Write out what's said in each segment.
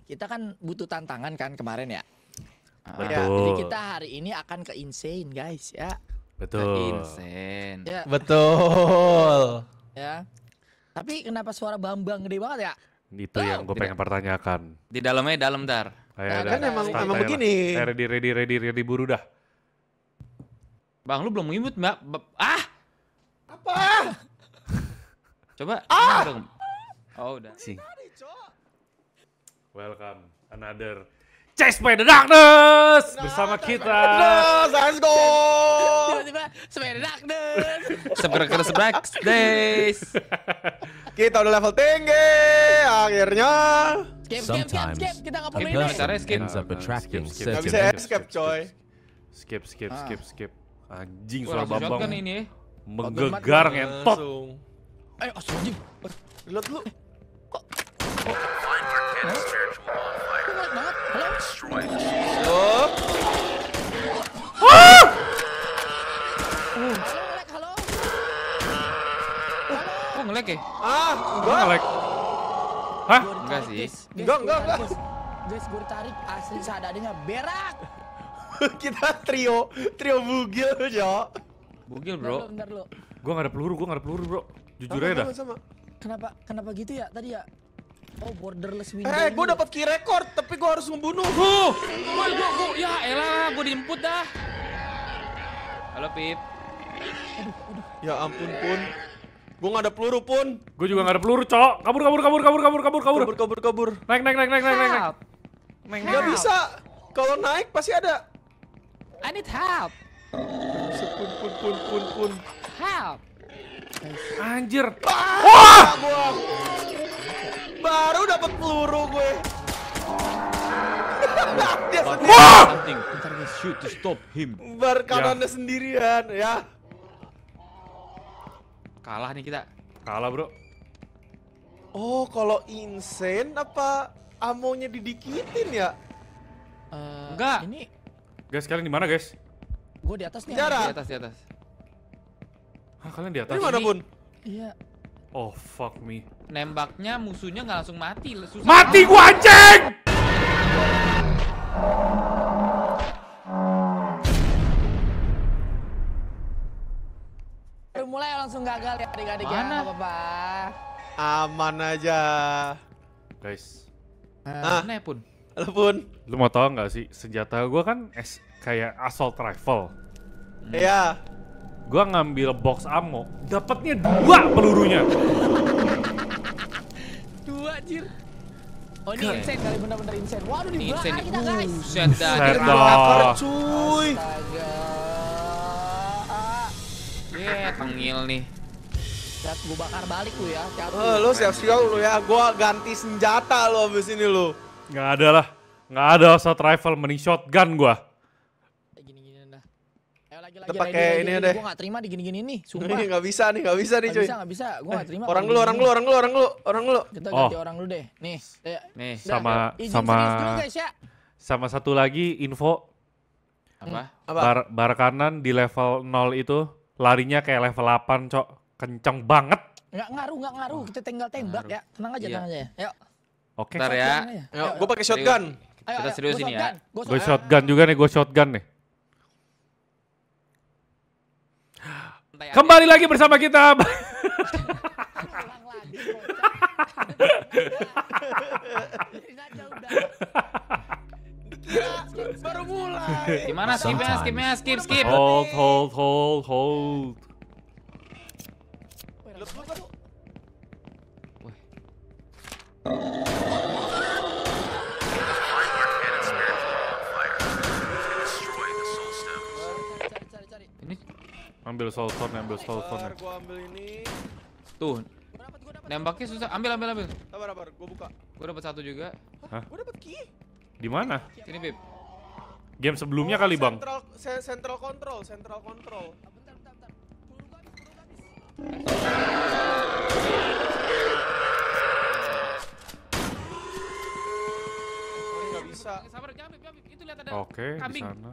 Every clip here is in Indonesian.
kita kan butuh tantangan kan kemarin ya. Betul. Jadi kita hari ini akan ke insane guys ya. Betul. Insane. Ya. Betul. Ya. Tapi kenapa suara Bambang gede banget ya? Itu yang gue pengen pertanyakan. Di dalamnya dalam dar. Kan emang Santai begini. lah. Ready buru dah. Bang, lu belum ngimut, Mbak. Apa? Coba. Dong. Oh, udah. Welcome another Chase by the Darkness bersama kita. Let's go. Tiba-tiba sepeda darkness. Sebrak days. Kita udah level tinggi. Akhirnya. Skip. Kita nggak perlu Gimana ini. caranya skip? ends up attracting skip. Gak certain bisa escape coy. Skip. Anjing Wah, suara langsung shotgun Bambang ini ya. menggegar ngentot. Langsung. Ayo astagfirullahaladzim. Lihat lu. Kok ngelag banget? Halo? Oh. Halo? Kok nge-lag ya? Enggak. Nge-lag. Hah? Gua Enggak ditarik, sih. guys. Enggak. Guys, gue ditarik asli seadanya berak. Kita trio bugil Jo. Bugil, bro. Bentar lu. Gue gak ada peluru bro. Jujur aja dah. Sama. Kenapa gitu ya tadi ya? Oh, borderless window. Gue dapat key record tapi gue harus membunuh. Gua, ya elah, gua dijemput dah. Halo, Pip. Ya ampun Pun. Gue gak ada peluru Pun. Gue juga gak ada peluru, Cok. Kabur. Kabur. Naik. Gak bisa. Kalau naik pasti ada. I need help. Pun. Help. Anjir. Wah! Baru dapat peluru gue. Dia sendiri. Something. Ntar we shoot to stop him. Kanannya sendirian ya. Kalah nih kita. Kalah, bro. Oh, kalau insane apa amonya didikitin ya? Enggak. Ini Guys, kalian di mana, guys? gue di atas nih. Penjara. Di atas. Hah, kalian di atas? Ini mana Pun? Iya. Oh, fuck me. Nembaknya musuhnya nggak langsung mati. Susah. Mati gua anjing! Udah mulai langsung gagal ya adik-adik ya. Mana? Nggak apa-apa. Aman aja. Guys, Mana ya, Pun? Halo Pun. lu mau tau gak sih, senjata gua kan kayak assault rifle. Iya. Gua ngambil box ammo, dapatnya 2 pelurunya. 2 anjir. Oh ini insane kali, bener-bener insane. Waduh Ini dibakar insane. kita guys. Buset dah. Buset Dia dah. Bakar cuy. Astaga. tengil nih. Lihat gue bakar balik lu ya. Lu siap-siap lu ya. Gua ganti senjata lu abis ini lu. Nggak ada lah, nggak ada assault rifle, mending shotgun gua. Gini-gini dah. Ayo lagi. Kita pakai ini deh. Gue gak terima digini-gini nih, sumpah. Ini nggak bisa nih cuy. Gak bisa. Gue gak terima. Orang dulu. Kita ganti orang dulu deh. Nih. Nih. Izin serius dulu guys ya. Sama satu lagi info, Apa? bar kanan di level 0 itu larinya kayak level 8, Cok. Kenceng banget. Nggak ngaruh. Kita tinggal tembak ya. Tenang aja ya. Yuk. Oke. Bentar ya. Ayo, gue pakai shotgun. Kita serius ini ya. Gue shotgun juga nih, Kembali lagi bersama kita. Baru mulai. Gimana skipnya? Skip. Hold. Ini Ambil soul stone. Gua ambil ini. tuh. Nembaknya susah. Ambil. Sabar, gua buka. Gua dapat 1 juga. Gua dapat key. Di mana? Sini, Pip. Game sebelumnya kali, Bang. Central control. Bentar. Ini nggak bisa. Sabar, jangan, Pip. Itu lihat ada Oke, di kambing. sana.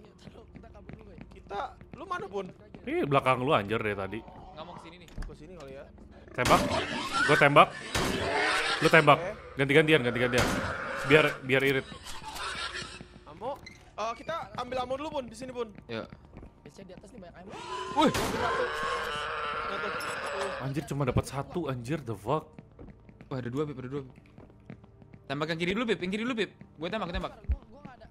Lu mana Pun? Ih, belakang lu anjir dari tadi. Nggak mau kesini nih. Ke sini kali ya. Tembak. Gue tembak. Lu tembak. Ganti-gantian. biar irit. Ammo. Kita ambil ammo dulu Pun, di sini Pun. Yuk. Biasanya di atas nih banyak ammo. Wih. Nah, tuh. Anjir cuma dapat 1 anjir, the fuck. Wah, ada 2 Pip, ada 2. Tembak yang kiri dulu Pip, yang kiri dulu Pip. Gue tembak. Gua enggak ada.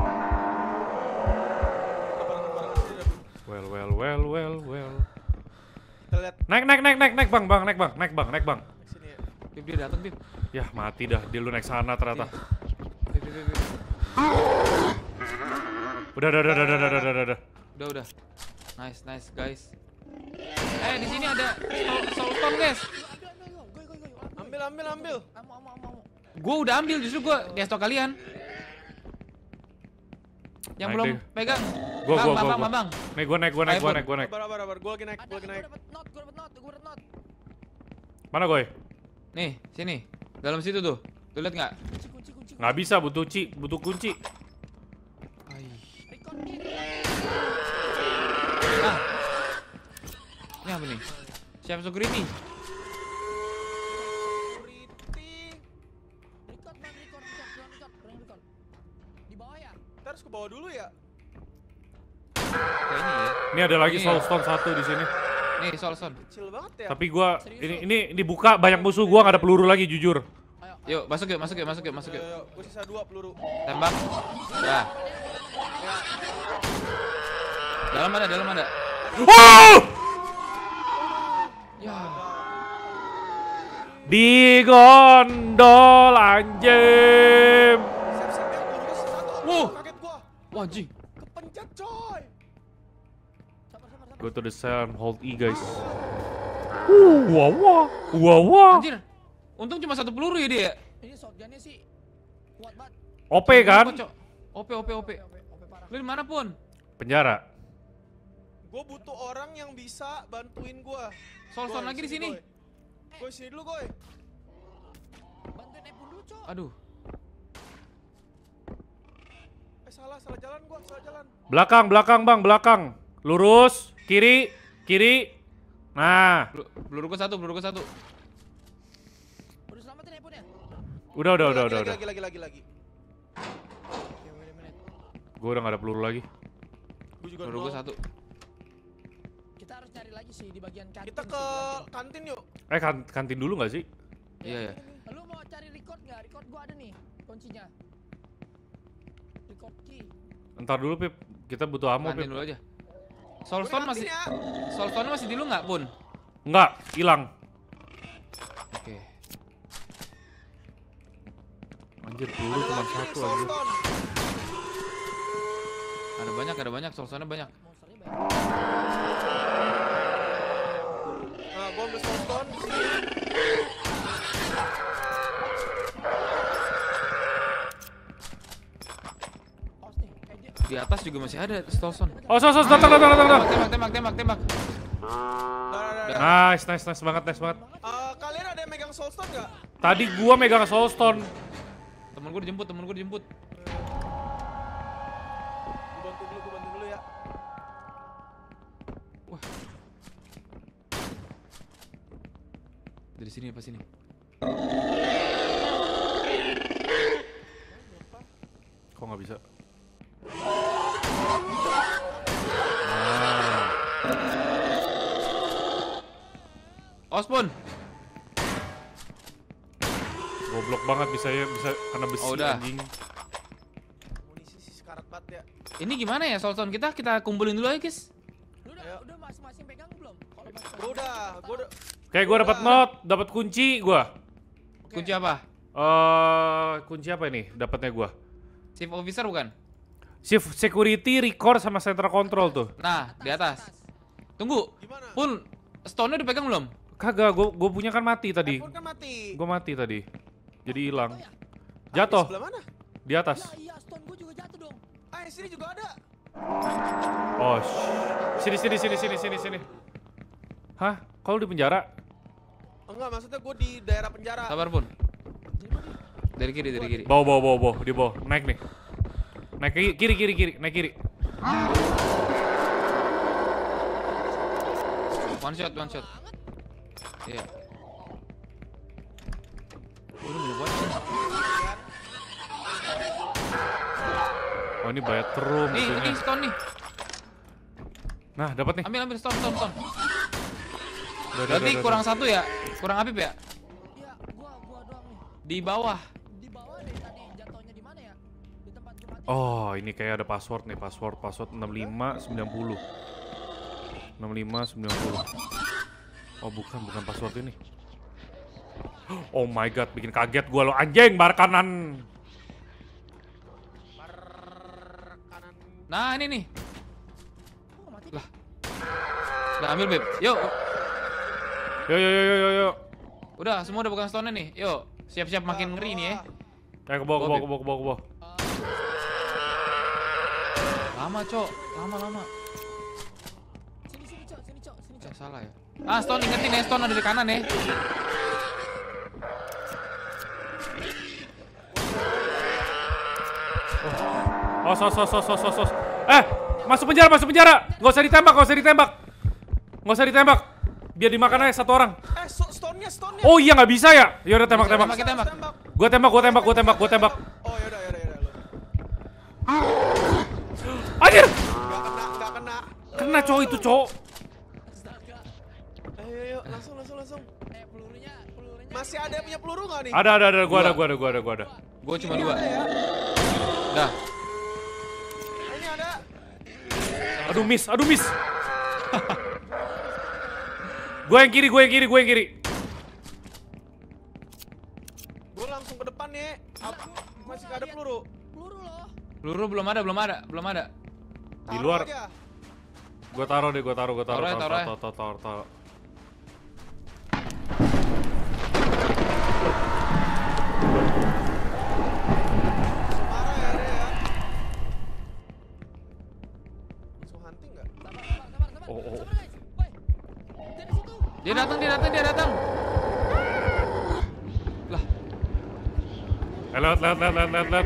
Well. Kita lihat Naik bang. sini ya. Pip dia datang Pip. Yah mati dah, dia lu naik sana ternyata. Pip. Udah. Udah. Nice guys. Di sini ada soulstone guys. Ambil. Ammo. Gue udah ambil, justru gue di stok kalian. Yang Naik belum deh. pegang. Gua. Bang. Nih gua naik. Sabar. Gua lagi naik. Gua dapat not. Mana goy? Nih, sini. Dalam situ tuh. Tuh lihat nggak? Kunci. Nggak bisa, butuh kunci. Record nih. Ah. Ini apa nih? Siap security. Record. Di bawah ya? Kita harus ke bawah dulu ya. Kayak ini ya. Ini ada lagi Ini soulstone 1 di sini. Nih, soulstone. Kecil banget ya. Tapi gua ini dibuka banyak musuh, gua nggak ada peluru lagi jujur. Ayo. Yuk, masuk yuk. Yo, gua sisa 2 peluru. Tembak. Dah. Dalam ada. Wow! Ya. Di gondol anjing. Siap yang peluru sisa 1. Wow. Kaget gua. Wah, anjing. Kepencet coy. Sabar. Go to the cell and hold E guys. Wah. Anjir. Untung cuma 1 peluru ya dia. Ini shotgunnya sih kuat banget. OP kan? OP. OP parah. Lu di mana pun? Penjara. Gua butuh orang yang bisa bantuin gua. Soulstone Goy, lagi di sini. Goy, sini dulu, Goy. Bantuin Epun dulu, Cok. Aduh. Salah jalan gua, salah jalan. Belakang bang. Lurus, kiri. Nah, Peluru gua satu. Udah selamatin Epun ya? udah. Lagi. Oke, wait a minute. Gua udah gak ada peluru lagi. Gua juga Peluru gua nol. 1. Kita harus cari lagi sih di bagian kantin. Kita ke kantin yuk. Kantin dulu gak sih? Iya. Lu mau cari record nggak? Record gua ada nih kuncinya. Record key. Entar dulu Pip, kita butuh ammo Kantin Pip. dulu aja. Soulstone masih di lu nggak pun? Enggak, hilang. Oke. Anjir, peluru Ada cuma lagi nih, 1 anjir. Soulstone. Ada banyak. Soulstone-nya banyak. Monsternya banyak. Nah, gua ambil Soulstone di sini. Awas nih, kayak dia. Di atas juga masih ada Soulstone. Oh, datang. Tembak. Nah. Nice banget. Kalian ada yang megang Soulstone nggak? Tadi gua megang soulstone. Temen gue dijemput. Gua bantu dulu ya. Wah. Dari sini apa sini? Kok nggak bisa? Ospon. Goblok banget bisa kena besi Oh, udah. anjing. Amunisi sih sekarat banget ya. Ini gimana ya Soulstone kita kumpulin dulu aja guys. Lu udah masing-masing pegang belum? Kalau masing-masing Gua udah. Kayak gua dapat dapat kunci gua. Oke. Kunci apa? Kunci apa ini? Dapatnya gua. Chief Officer bukan? Shift security, record sama center control tuh. Nah, di atas. Tunggu. Gimana? Pun stone-nya dipegang belum? Kagak, gua punya kan mati tadi. Iphone kan mati. Gua mati tadi. Jadi hilang. ya? Jatuh Sebelah mana? di atas. Ya iya, stone gua juga jatuh dong. Sini juga ada. Oh, sini. Hah? Kalau di penjara? Enggak, maksudnya gua di daerah penjara. Sabar pun. Dari kiri. Bawa, di bawah. Naik nih. Naik kiri, naik kiri. One shot. Iya. Udah banyak banget. Oh, ini bathroom Nih, itunya. ini stone nih. Nah, dapat nih. Ambil stone. Udah, Berarti udah. kurang satu ya? Kurang Apip ya? Iya, gua doang nih. Di bawah. Di bawah deh tadi jatuhnya di mana ya? Di tempat gua mati. Oh, ini kayak ada password nih, password 6590. 6590. Oh, bukan password ini. Oh my god, bikin kaget gua lo anjing, bar kanan. Nah, ini nih. Kok nggak mati? Lah. Udah ambil, Beb. Yuk. Yo. Udah, semua udah bukan stone nih. Yuk, siap-siap makin ngeri nih ya. Ke bawah. Lama, Cok. Lama. Sini, Cok. Salah ya. Ah, stone ingetin ya, stone ada di kanan ya. Oh, sos. Masuk penjara. Nggak usah ditembak. Biar dimakan aja satu orang. Stone-nya. Oh iya, nggak bisa ya? Ya udah tembak. Tembak. Gua tembak. Oh, yaudah. Anjir! Nggak kena. Kena cowok itu, cowok. Astaga. Ayo, langsung. Pelurunya. Masih ada yang punya peluru nggak nih? Ada. Gua ada. Gue cuma 2. Ada ya? Dah. Ini ada. Aduh, miss. Gue yang kiri. Gue langsung ke depan nih. Masih nggak ada peluru. Peluru loh. Peluru belum ada. Di Taruh luar. aja. Gue taruh. Taruh ya. Taruh. Marah ya dia ya. Langsung hunting nggak? Sabar. Oh. Sabar, guys. Woi. Dari situ. Dia datang. Lah, Lihat.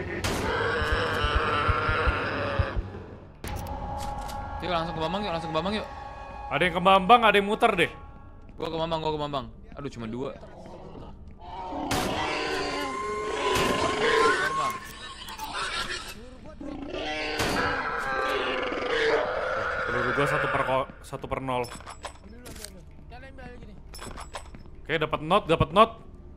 yuk langsung ke Bambang yuk. Ada yang ke Bambang, ada yang muter deh. Gua ke Bambang. Aduh, cuma 2. Peluru gue 1/0. Ambil. Kalian ambil gini. Oke, dapat not.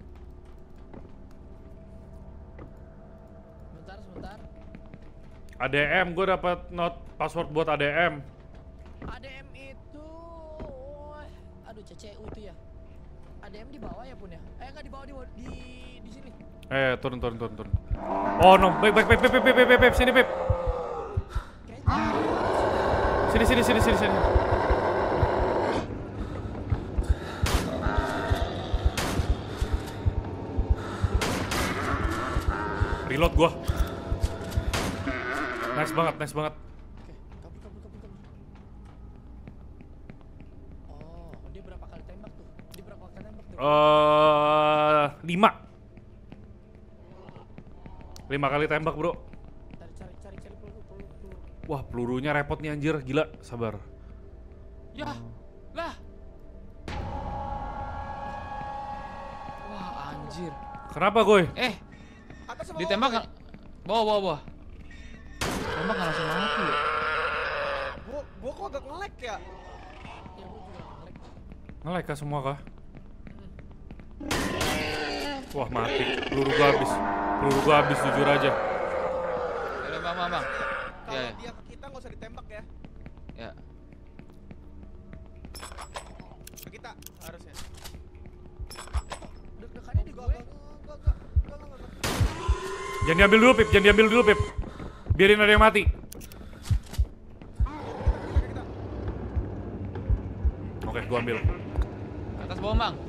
Sebentar. ADM, gue dapat not password buat ADM. ADM itu, aduh CCU itu ya. ADM di bawah ya Pun ya? Enggak di bawah di sini. Turun. Oh no, baik, sini Pip. Sini. Reload gua. Nice banget. Oke, kabur. Oh, dia berapa kali tembak tuh? 5 kali tembak, bro. Cari peluru. Wah, pelurunya repot nih anjir, gila. Sabar. Ya. Lah. Wah, anjir. Kenapa, Goy? Atas sama Ditembak bawah, kan? Bawah. Tembak nggak langsung mati ya? Gua kok agak nge-lag ya? Ya gua juga nge-lag. Nge-lag kah semua kah? Wah, mati. Peluru gua habis jujur aja. Udah, Bang. Kalau Ya. dia ke kita nggak usah ditembak ya. Ya. Ke kita harusnya. Deg-degannya di gue. Enggak. Jangan diambil dulu, Pip. Biarin ada yang mati. Oke, gua ambil. Atas bawah, Bang.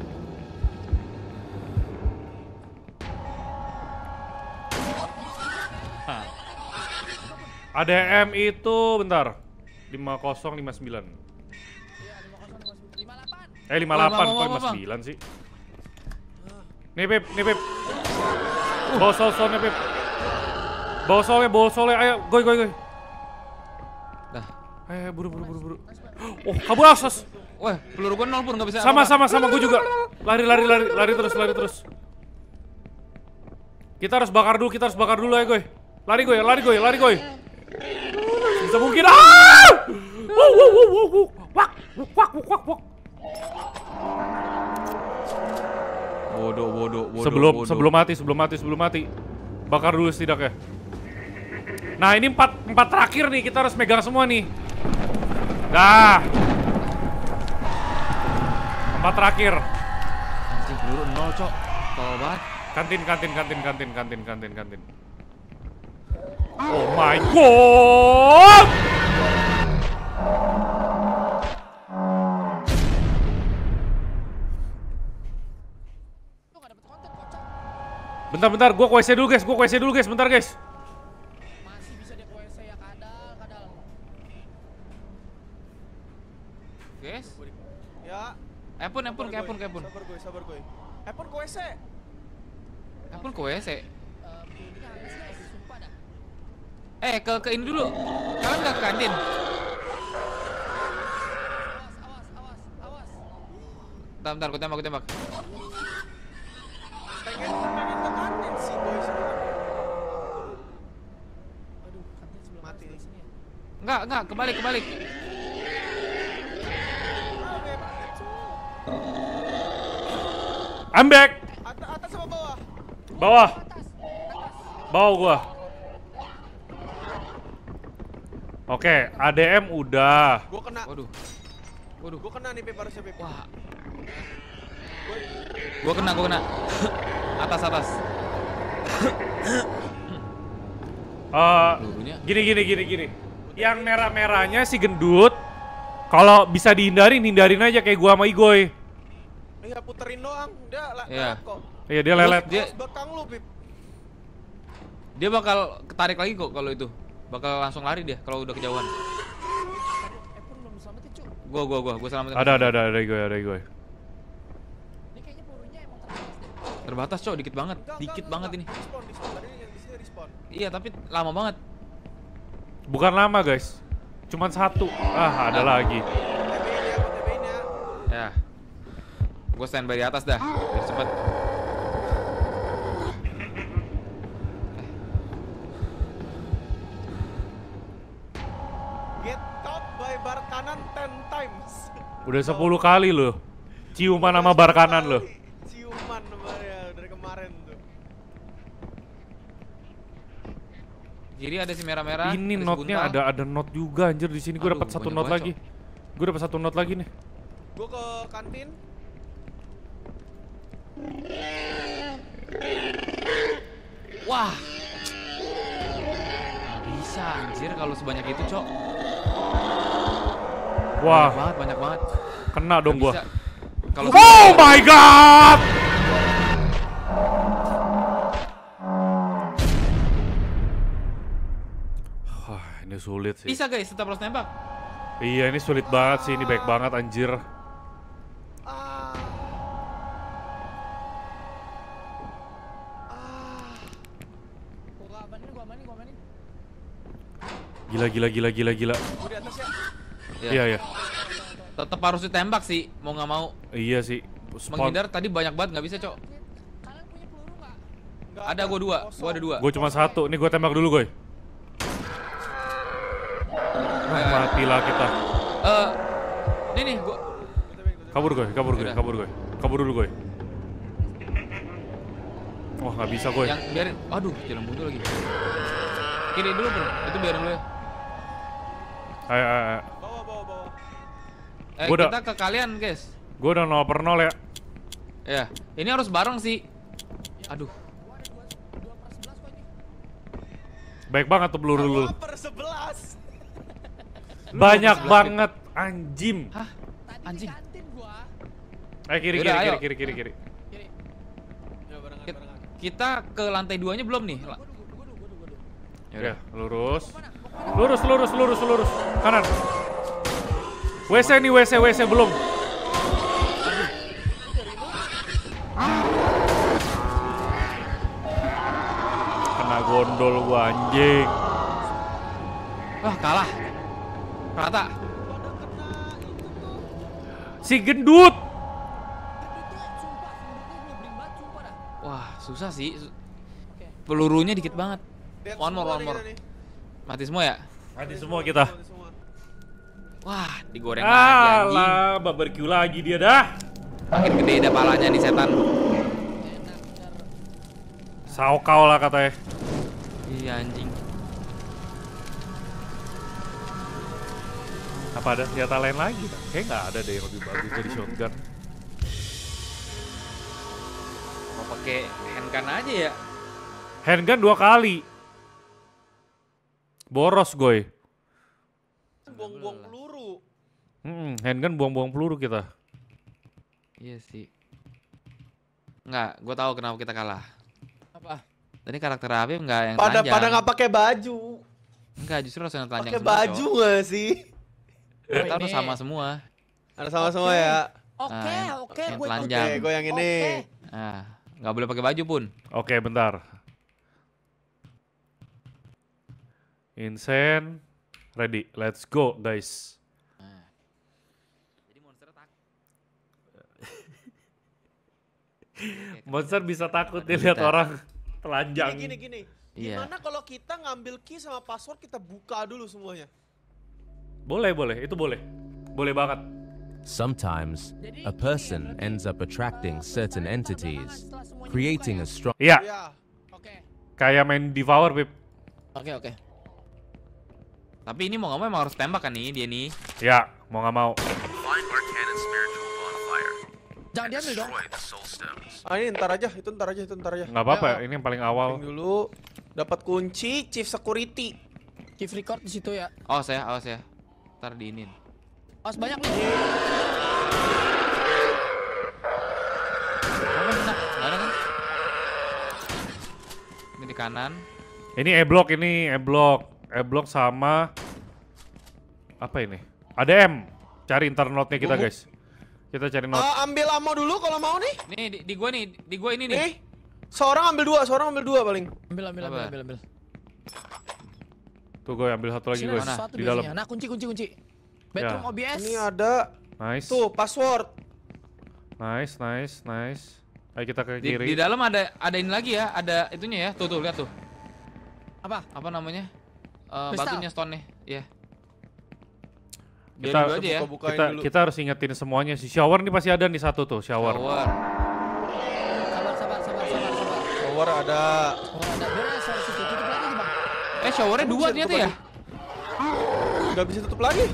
ADM itu bentar. 5059. Iya, 58. 58 kok Bang. 59 sih. Nih Pip. Bawa solnya Pip. Bawa solnya, ayo goy. Dah. Ayo buru. Oh, kabur asos. Wah, peluru gua 0 pun nggak bisa. Sama apa-apa. gua juga. Lari terus. Kita harus bakar dulu ya, goy. Lari gue, lari gue, lari gue. Bisa mungkin. Ah! Wak, wak, wak, wak, wak. Bodoh. Sebelum mati. Bakar dulu setidaknya. Nah, ini empat terakhir nih, kita harus megang semua nih. Dah. 4 terakhir. Anjing peluru 0, Cok. Tolol banget. Kantin. Oh my god. Lu nggak dapet konten kocak. Bentar, gua ke WC dulu guys, bentar guys. Masih bisa dia ke WC ya kadal. Guys. Ya. Epon, ke Epon. Sabar gue. Epon ke WC. Epon ke WC. Ini habis guys, sumpah dah. Ke ini dulu. Kalian nggak ke kantin? Awas. Bentar, gue tembak. Pengen ke kantin sih boy sebenarnya. Aduh, kantin sebelah Mati. sebelah sini ya. Enggak, kebalik. I'm back. Atas sama bawah. Bawah Atas. gua. Oke, ADM udah. Gua kena. Waduh. Gua kena nih Pip, harusnya Pip. Wah. Gua kena. Atas. Pelurunya. Gini. Yang merah-merahnya si gendut. Kalau bisa hindarin aja kayak gua sama Igoy. Iya, puterin doang. Dia Iya. kok. Iya, dia lelet. Dia- Bekang lu Pip. Dia bakal ketarik lagi kok kalau itu. Bakal langsung lari dia kalau udah kejauhan. Epon belum selamatin cu. Gua selamatin. Ada Igoy. Ini kayaknya pelurunya emang terbatas deh. Terbatas, Cok, dikit banget. Enggak. Banget ini. Respawn. Tadi yang di sini respawn. Iya, tapi lama banget. Bukan lama, guys. Cuman 1. Ada lagi. TB-in ya. Ya. Gua standby di atas dah, biar cepet. Get caught by bar kanan 10 times. Udah 10 kali loh. Ciuman sama bar kanan loh. Ciuman ya dari kemarin tuh. Kiri ada si merah-merah. Ini si notnya buntal. ada not juga anjir di sini. Gue Aduh, dapat 1 banyak not banget, lagi. Gue dapat 1 not lagi nih. Gua ke kantin. Wah. Nggak bisa anjir kalau sebanyak itu, Cok. Wah, Banyak banget. kena dong Nggak gua. bisa. Kalau Oh my god! Wah, ini sulit sih. bisa guys, tetap harus nembak. Iya, ini sulit banget sih. Ini baik banget anjir. Ah. Gua amanin. Gila. Gua di atas ya. Iya. Tetap harus ditembak sih, mau nggak mau. Iya sih. Menghindar tadi banyak banget, nggak bisa, Cok. Kalian punya peluru nggak? Nggak Ada gua 2, kosong. gua ada 2. Gue cuma 1. Nih gue tembak dulu, Goy. Matilah kita. Ini nih gua Kabur, Goy. Yaudah. Kabur dulu, Goy. Wah, nggak bisa, Goy. yang biarin. Aduh, jalan buntu lagi. Kiri dulu, Bro. Itu biarin dulu ya. Ayo. Bawa. Gua udah- Kita ke kalian, guys. Gue udah 0/0 ya. Ya, ini harus bareng sih. Aduh. Gua ada 2/11 kok ini. Baik banget tuh peluru lu. 2/11. Banyak banget anjim. Hah? Tadi Anjing. di kantin gua. Kiri. Yaudah, ayo. Kiri. Kiri. Ya barengan. Kita ke lantai 2-nya belum nih? Gua dulu. Ya, lurus. Mana? Lurus. Kanan. WC nih, WC belum. Kena gondol gua anjing. Wah, kalah. Rata. Si gendut. Sumpah, nyebelin banget, sumpah dah. Wah, susah sih. Oke. Pelurunya dikit banget. Dead One more, semua one nih more. kita nih. Mati semua ya? Mati semua kita. Mati semua. Wah, digoreng lagi anjing. Alah, barbecue lagi dia dah. Makin gede dah palanya nih setan. Enak bener. Saukau lah katanya. Iya anjing. Apa ada senjata lain lagi? Kayaknya nggak ada deh yang lebih bagus dari shotgun. Mau pakai handgun aja ya? Handgun 2 kali. Boros goy. Buang-buang peluru. Handgun buang-buang peluru kita. Iya sih. Enggak, gue tahu kenapa kita kalah. Apa? Tadi karakter Habib enggak yang Pada telanjang. nggak pakai baju. Enggak, justru harus yang telanjang Pakai semua, baju cowok. nggak sih? Kita harus Ini. sama semua. Ada sama-sama ya. Oke, Ah, oke, yang gue ikut. telanjang. Oke, gue yang ini. Oke. Nah, nggak boleh pakai baju pun. Oke, bentar. Insane. Ready. Let's go, guys. Jadi monsternya takut. Monster bisa takut dilihat Kita. orang telanjang. Gini. Iya. Gimana kalau kita ngambil key sama password kita buka dulu semuanya? Boleh. Itu boleh. Boleh banget. Sometimes, a person ends up attracting certain entities, creating a strong. Iya, Ya. Oke. kayak main Devour, Pip. Oke. Tapi ini mau nggak mau emang harus tembak kan nih dia nih. Ya, mau nggak mau. Jangan diambil dong. Ah ini ntar aja, itu ntar aja. Nggak apa-apa, Ya. ini yang paling awal. Ping dulu. Dapat kunci chief security. Chief record di situ ya. Awas ya. Ntar diinin. Awas banyak nih. Nggak ada kan? Ini di kanan. Ini E-block, E-block sama apa ini? ADM. Cari internotnya kita, guys. Kita cari not. Ambil ammo dulu kalau mau nih. Nih di gua ini nih. Nih. Seorang ambil dua paling. Ambil. Tuh gue ambil satu lagi, Sini guys. ada sesuatu Di dalam. biasanya. Nah, kunci. Bedroom Ya. OBS. Ini ada Nice. tuh password. Nice. Ayo kita ke Di kiri. dalam ada ini lagi ya, ada itunya ya. Tuh lihat tuh. Apa? Apa namanya? Kristal. Batunya stone nih. Iya. Kita- Biarin dulu aja ya. Buka-bukain dulu. Kita harus ingetin semuanya. Si shower nih pasti ada nih satu tuh, shower. Shower. Sabar. Shower ada. Oh, ada beres harus itu. Tutup lagi, Bang. Showernya dua ternyata ya? Gak bisa tutup lagi.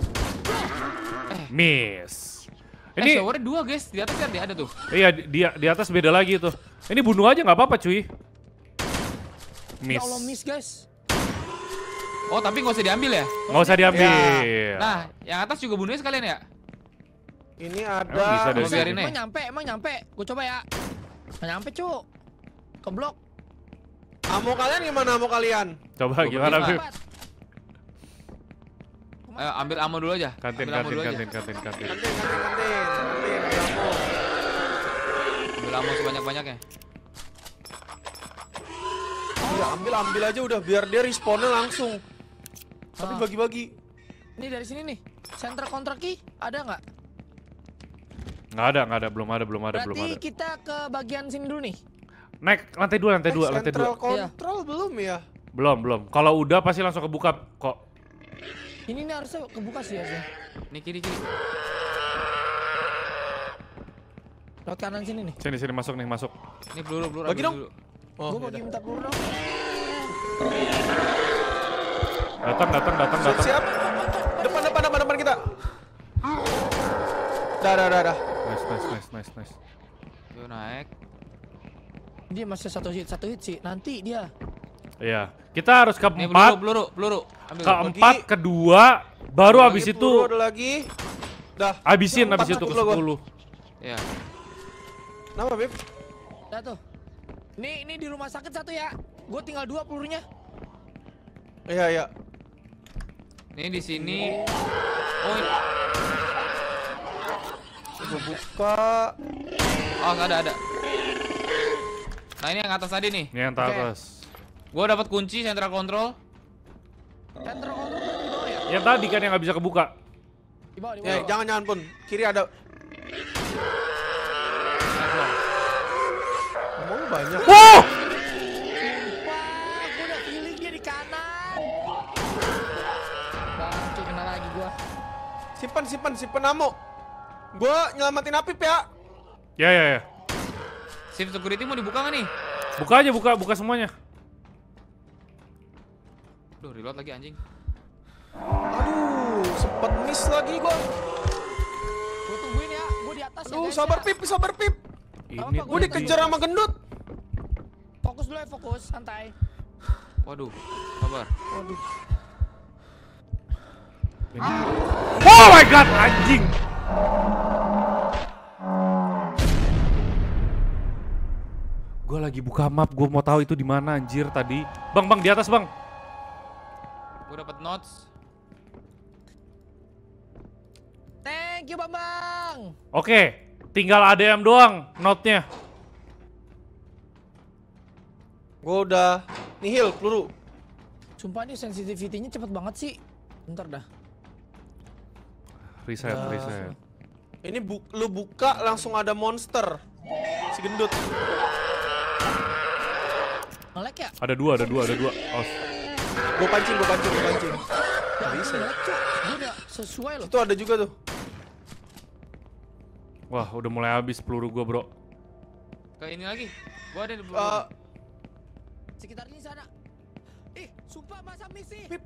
Miss. Ini Showernya dua guys, di atas kan ada tuh. iya di atas beda lagi tuh. Ini bunuh aja nggak apa-apa, cuy. Ya Allah, miss, guys. Oh tapi nggak usah diambil ya? Nggak usah diambil. Nah, yang atas juga bunuhnya sekalian ya? Ini Emang ada. bisa dari Bisa. biarin sini? nih. Emang nyampe. Gue coba ya. Nggak nyampe, Cuk. Ke blok. Ammo kalian gimana ammo kalian? Coba Gua gimana, berdua. Bib? Cepat. Ayo ambil ammo dulu aja. Kantin. Ambil ammo dulu aja. Kantin ambil ammo. Ambil ammo sebanyak-banyaknya. Iya, ambil aja udah biar dia respawnnya langsung. Tapi Ah. bagi-bagi. Ini dari sini nih. Center kontrak key ada nggak? Nggak ada, belum ada. Berarti kita ke bagian sini dulu nih. Naik lantai dua. Central control belum ya? Belum. Kalau udah pasti langsung kebuka kok. Ini nih harusnya kebuka sih harusnya. Ini kiri. Lewat kanan sini nih. Sini masuk. Ini peluru Bagi ambil dong. dulu. Oh, Gue bagi yaudah. minta peluru dong. Datang. Siap. Depan kita. Dah. Nice. Yuk naik. Dia masih satu hit sih. Nanti dia. Iya. Kita harus Ini keempat, peluru. Ambil. keempat, kedua, baru Lagi habis itu peluru ada lagi. Dah. habisin Empat habis itu ke cukup lah gua. 10. Ya. Kenapa, Beb? Dah tuh. Ini di rumah sakit satu ya. Gue tinggal 2 pelurunya. Iya. Ini di sini. Oh, ini. Coba buka. Oh, nggak ada. Nah, ini yang atas tadi nih. Ini yang atas. Gua dapat kunci central control. Center kontrak di bawah ya? Yang tadi kan yang nggak bisa kebuka. Di bawah. Ya, jangan pun. Kiri ada. Ngomong banyak. Wow! Wah, gue udah feeling kanan. Bangke kena lagi gua. Simpen ammo. Gua nyelamatin Apip ya. Ya. Shift security mau dibuka nggak nih? Buka aja, buka semuanya. Duh, reload lagi anjing. Aduh, sempet miss lagi gua. Gua tungguin ya, gua di atas ya Aduh, guys, sabar ya. Pip. Ini Apa, Gua dikejar sama gendut. Fokus dulu ya, fokus, santai. Waduh, sabar. Waduh. Oh my god, anjing. Gue lagi buka map, gue mau tahu itu di mana anjir tadi. Bang, di atas, Bang. Gue dapat notes. Thank you, Bambang. Oke, tinggal ADM doang note-nya. Gua udah nihil peluru. Sumpah nih sensitivity-nya cepet banget sih. Bentar dah. Reset. Ini lu buka langsung ada monster. Si gendut. Nge-lag ya? Ada dua. Oh, Gua pancing. Gak bisa. Nge-lag cuy. Gua udah sesuai loh. Itu ada juga tuh. wah, udah mulai habis peluru gue, bro. Ke ini lagi. Gua ada di Sekitar ini sana. Ih, sumpah masa miss sih. Pip.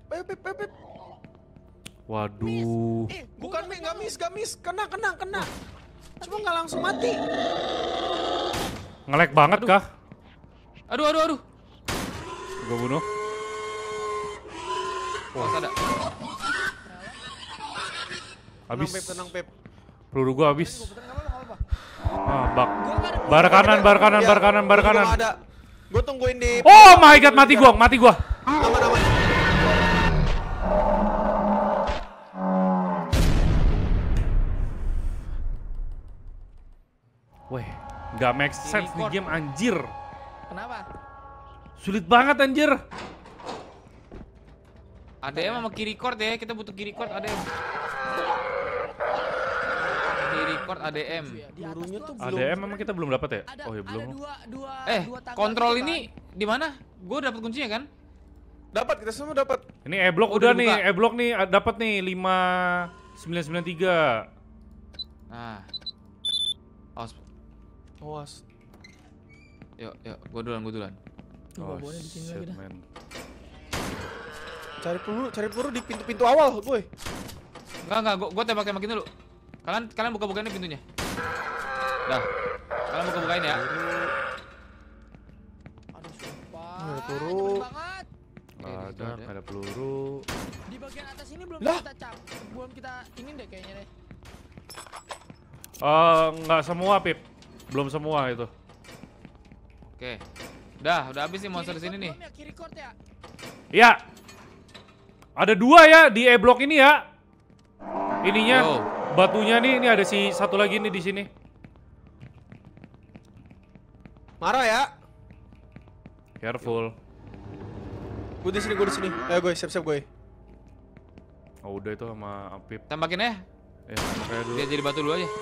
Waduh. Bukan nggak miss. Kena. Cuma nggak langsung mati. Nge-lag banget kah? Aduh. Gue bunuh. Oh, ada. Habis. Tenang, Pip. Peluru gue habis. Gua puter nggak apa-apa. Ah, bak. Gua nggak ada. Bar kanan. Gua nggak ada. Gua tungguin di. Oh my god, mati gua. Aman. Weh, nggak make sense nih game anjir. Kenapa? Sulit banget anjir. ADM sama key record ya, kita butuh key record ADM. Key record ADM. Di atas Pelurunya tuh tuh ADM memang kita belum dapat ya? ada, Oh ya belum. ada dua tangga Kontrol gitu ini kan. di mana? Gue dapet kuncinya kan? Dapat, kita semua dapat. Ini E-block Oh, udah udah nih, dibuka. E-block nih dapat nih 5993. Nah. Awas. Yuk, gue duluan. Tuh, bawahnya di sini lagi dah. Oh, man. Cari peluru di pintu awal, gue. Enggak, gue tembak-tembakin dulu. Kalian buka-bukain pintunya. Dah. Kalian buka-bukain ya. Aduh, sumpah. Ada peluru. Nyebelin banget. Nggak Oke, ada, nggak ada peluru. Di bagian atas ini belum Lah. kita ini deh kayaknya deh. Nggak semua, Pip. Belum semua itu. Oke. Udah habis nih monster di sini nih. Kiri court ya. Ya. Ada dua ya di E-block ini ya. Ininya, Yo. batunya nih, ini ada si satu lagi nih di sini. Marah ya. Careful. Gue di sini. Ayo gue, siap gue. Oh udah itu sama Pip. Tembakin ya. Makanya dulu. Dia jadi batu dulu aja.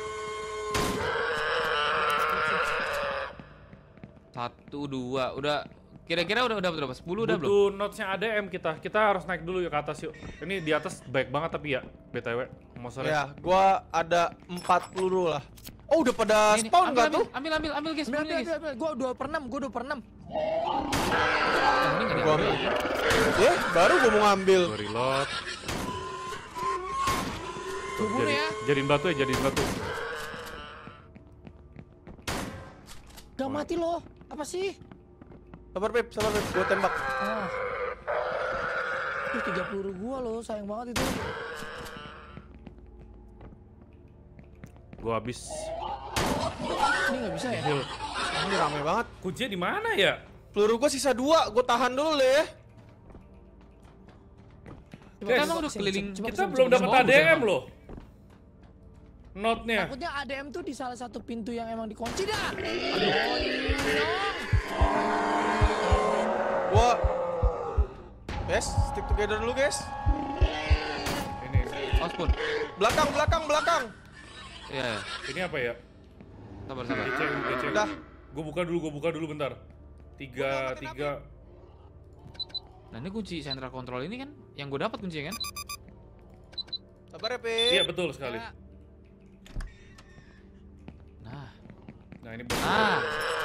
1, 2, udah kira-kira udah berapa? 10 udah belum? Butuh notesnya ADM kita. Kita harus naik dulu yuk ke atas yuk. Ini di atas baik banget tapi ya, BTW. Monsternya. Ya, gue ada 4 peluru lah. Oh, udah pada Ini, spawn nggak tuh? Ambil guys, Ambil, peluru guys. Gua 2/6. Yang ini nggak Gua diambil. ambil. Baru gue mau ngambil. Gue reload. Tuh, Bunuh ya. jadiin batu ya, jadiin batu. Gak mati loh. Apa sih? Sabar Pip, gue tembak. Ah. 3 peluru gua loh, sayang banget itu. Gue habis. Ini nggak bisa ya? Heal. Ini rame banget. Kuncinya di mana ya? Peluru gue sisa 2, gue tahan dulu deh. Kita emang udah keliling. Kita belum dapat ADM loh. Note-nya. Takutnya ADM tuh di salah satu pintu yang emang dikunci dah. Gue, guys, stick together dulu guys. Ini. Ospun. Belakang. Iya. Ini apa ya? Sabar. DC. Udah. Gue buka dulu bentar. 3. Nah ini kunci central control ini kan yang gue dapat kuncinya kan? Sabar ya, Pip. Iya betul sekali. Ya, Nah, Nah ini ah,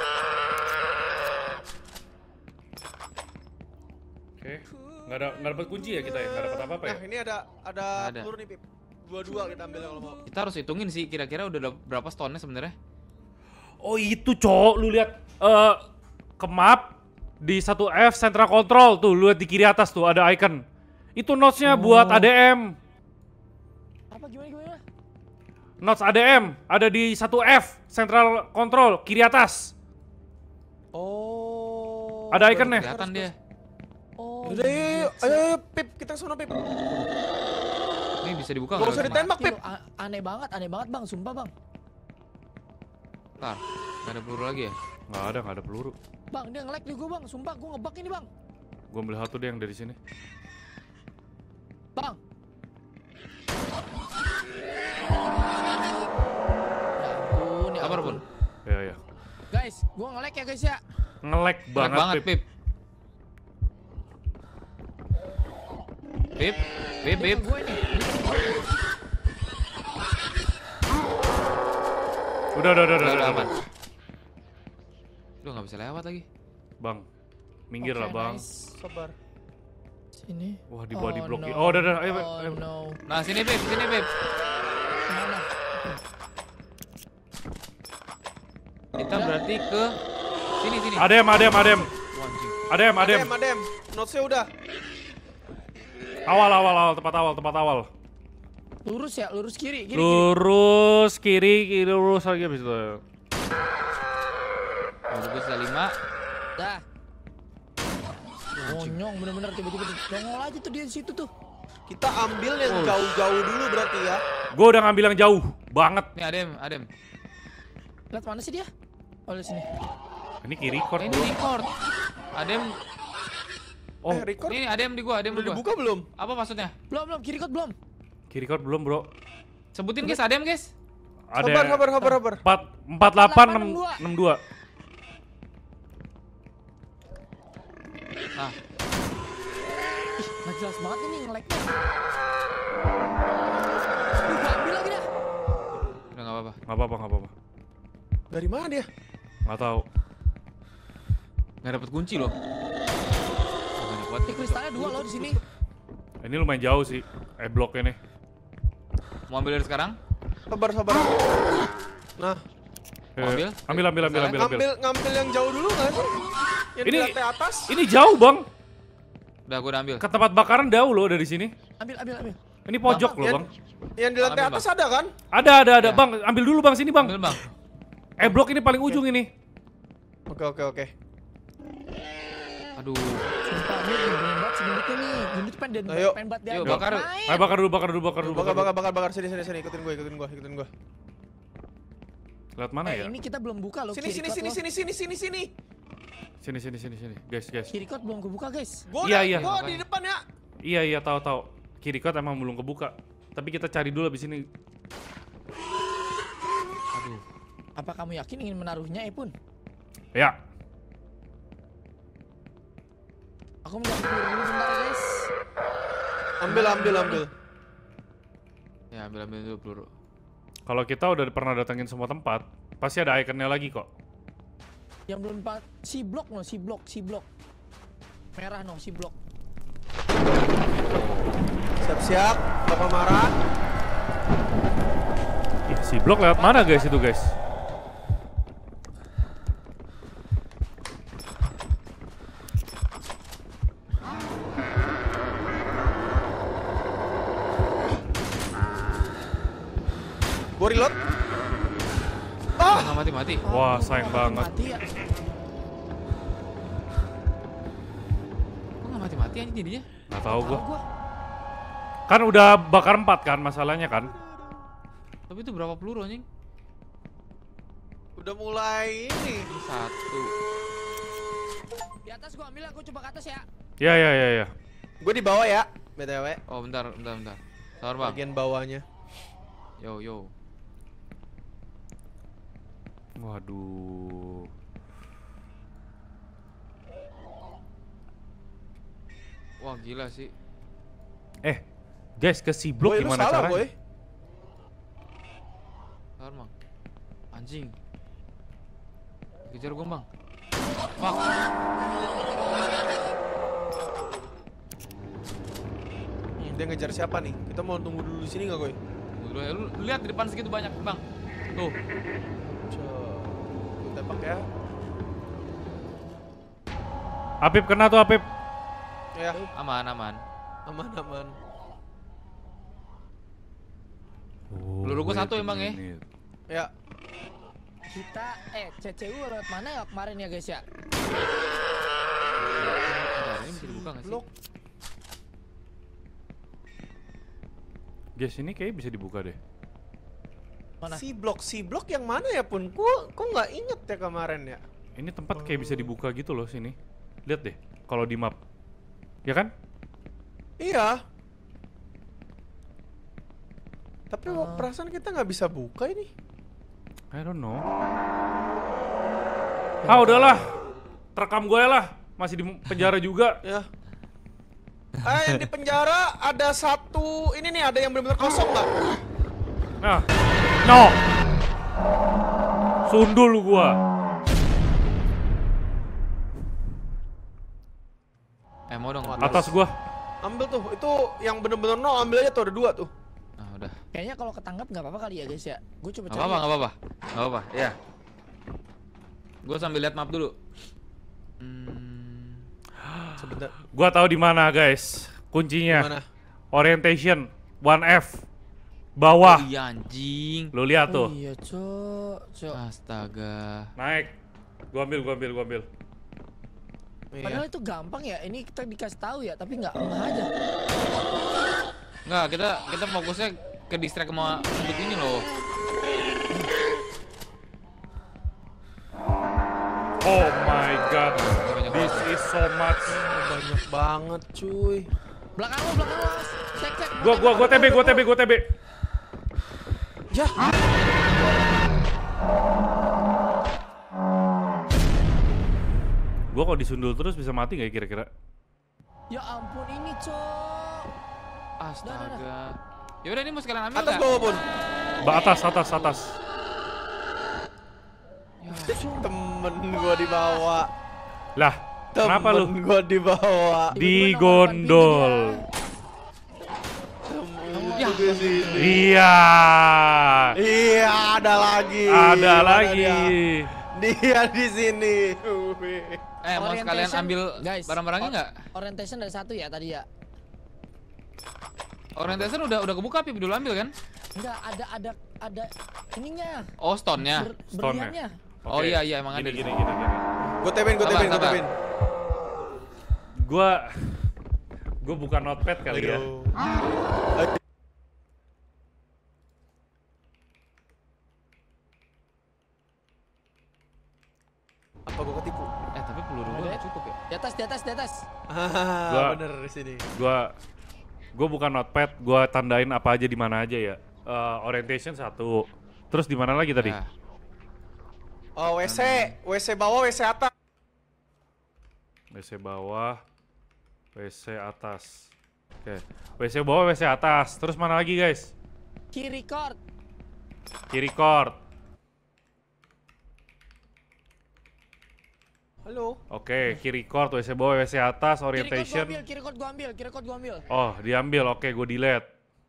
Oke. Nggak dapat kunci ya kita ya? Nggak dapat apa-apa ya? Nah, ini ada Nggak ada. peluru nih, Pip. Dua-dua kita ambil kalau mau. kita harus hitungin sih kira-kira udah ada berapa stone-nya sebenarnya. Oh itu cowok, lu lihat ke map di 1F Central Control tuh, lu lihat di kiri atas tuh ada icon. Itu notes-nya buat ADM. apa gimana? Notes ADM ada di 1F Central Control kiri atas. Oh. Ada ikonnya. Kelihatan dia. Oh. Udah, yuk, ayo, Pip, kita ke sana, Pip. Ini bisa dibuka Nggak nggak? usah Mas? ditembak, Pip. Aneh banget bang, sumpah bang. Ntar, nggak ada peluru lagi ya? Nggak ada peluru. Bang, dia nge-lag di gue bang, sumpah gue ngebug ini bang. Gua ambil satu deh yang dari sini. Bang. Ya ampun, ya Sabar ampun. pun. Ya. Guys, gue nge-lag ya guys ya. Nge-lag Banget banget, Pip. Pip. Pip, Pip, Pip. Gue ini. Udah. Udah aman. Lu nggak bisa lewat lagi. Bang, minggir Oke, lah bang. nice. Sabar. Sini. Wah di bawah diblokir. no. Oh udah, ayo. Oh no. Nah sini Pip, sini Pip. Kemana? Kita berarti ke sini. Adem. Wah, anjing. Adem. Notes-nya udah. Awal, tempat awal. Lurus ya, lurus kiri. Lurus kiri, lurus lagi habis itu. Bagus ada 5. Dah. Monyong bener-bener tiba-tiba nongol aja tuh dia di situ tuh. Kita ambil yang jauh-jauh dulu berarti ya. Gue udah ngambil yang jauh banget. Nih Adem. Lihat mana sih dia? Oh, di sini. Ini kiri record Ini bro. record. Adem, Oh, Record ini Adem di gua, udah dibuka belum? Apa maksudnya? Belum, kiri kot belum. kiri record belum bro. Sebutin guys, Adem guys. Ada Sabar. 4862. Nah, Ih, nggak jelas banget ini nge-lag-nya. Duh, gua ambil lagi dah. udah nggak apa-apa. Nggak apa-apa. Dari mana dia? Nggak tahu. Nggak dapet kunci loh. Banyak banget. Ini kristalnya 2 loh di sini. Ini lumayan jauh sih. Bloknya nih. Mau ambil dari sekarang? Sabar. Nah, Ambil? ngambil yang jauh dulu nggak sih? Yang di Ini- lantai atas. Ini jauh bang. Udah, gua udah ambil. Ke tempat bakaran jauh loh dari sini. Ambil. Ini pojok loh Yang, bang. yang di lantai Ambil, atas ada kan? Ada. Ya. Bang, ambil dulu bang sini bang. Ambil bang. Blok ini paling ujung ini. Oke. Aduh. Sumpah, ini nyebelin banget si Gendut nih. Gendut pengen Ayo. banget dia. Yuk, bakar. Ayo bakar dulu. Bakar. Sini. Ikutin gue. Lihat mana ya? Ini kita belum buka loh. Sini. kiri kot loh. Sini. Guys. Kiri kot belum kebuka guys. Iya. Gua di depan ya. Iya tahu. Kiri kot emang belum kebuka. Tapi kita cari dulu abis ini. Aduh. Apa kamu yakin ingin menaruhnya, Epun? Ya. Aku mau peluru dulu bentar guys. Ambil. Ya, ambil dulu peluru. Kalau kita udah pernah datengin semua tempat, pasti ada ikonnya lagi kok. Yang belum si blok. Merah no, si blok. Siap. Bakal marah. Ih, si blok lewat mana guys itu guys? Gua reload. Nggak mati-mati. Wah, sayang banget. Mati ya. Kok nggak mati-mati aja jadinya? Nggak tahu gua. Gua. Kan udah bakar 4 kan masalahnya kan? Tapi itu berapa peluru anjing? Udah mulai ini. 1. Di atas gua ambil, aku coba ke atas ya. Ya. Gue di bawah ya. BTW. Oh, bentar. Sabar, Bang. Bagian bawahnya. Yo. Waduh. Wah gila sih. Guys, ke si blok Boy, lu gimana salah, caranya? boy. Sabar mang. Anjing. Kejar gua bang. Fuck. Dia ngejar siapa nih? Kita mau tunggu dulu di sini nggak, boy? Lu lihat di depan segitu banyak bang. Tuh. Coba tembak ya. Apip kena tuh Apip. Ya, Aman. aman. Peluru gua satu emang ya. Ya, Kita CCU lewat mana ya kemarin ya guys ya? Bentar, ini bisa dibuka nggak sih? blok. Guys, ini kayaknya bisa dibuka deh. Mana? Si blok yang mana ya pun? Kok nggak inget ya kemarin ya? Ini tempat kayak bisa dibuka gitu loh sini. Lihat deh, kalau di map. Ya kan? Iya. Tapi perasaan kita nggak bisa buka ini. I don't know. Ah udahlah, terekam gue lah. Masih di penjara juga. Ya. Yang di penjara ada satu. Ini nih ada yang benar-benar kosong nggak? Nah, no. Sundul gua. Mau dong. Atas gua. Ambil tuh. Itu yang benar-benar no. Ambil aja tuh, ada 2 tuh. Nah udah. Kayaknya kalau ketangkap nggak apa-apa kali ya guys ya. Gue coba Gak cari. apa-apa. Ya. Gue sambil lihat map dulu. Sebentar. Gua tahu di mana, guys. Kuncinya. Gimana? Orientation 1F. Bawah. Oh, iya anjing. Lo lihat Oh tuh. iya cok. Astaga. Naik. Gua ambil. Padahal itu gampang ya. Ini kita dikasih tahu ya, tapi nggak aja. Enggak, kita fokusnya ke distract sama sudut ini loh. Oh my god. This is so much. Banyak banget, cuy. Belakang lo. Cek. Gua TB. Ya. Gua kalau disundul terus bisa mati nggak ya kira-kira? Ya ampun ini cok. Astaga. Ya udah ini mau sekalian ambil Atas nggak? bawah pun. Atas. Temen gua dibawa. Lah, kenapa lu? Temen gua dibawa. Digondol. Ya. Di sini. Iya. Iya, ada lagi. Ada Mana lagi. Dia di sini. Mau sekalian Orientation, ambil guys. barang-barangnya nggak? Orientation ada 1 ya tadi ya. Orientation udah kebuka, Pip dulu ambil kan? Enggak, ada ininya. Oh, stone-nya. Stone-nya. Berliannya. Oh iya emang ada. Gini. Gue tebin. Gua bukan notepad kali ya. Apa gua ketipu? Tapi peluru gua nggak cukup ya. Di atas. Gua- Bener di sini. Gua bukan notepad, gua tandain apa aja di mana aja ya. Orientation 1. Terus di mana lagi tadi? Ya. Oh, WC bawah, WC atas. WC bawah, WC atas. Oke. WC bawah, WC atas. Terus mana lagi, guys? Kiri court. Kiri court. Halo. Oke, kiri court, WC bawah, WC atas, orientation. Kiri court gua ambil. Oh, diambil. Oke, gue delete.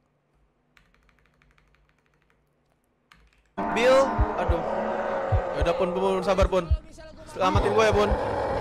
Bill, aduh. Ya udah pun, sabar pun. Selamatin gue ya pun.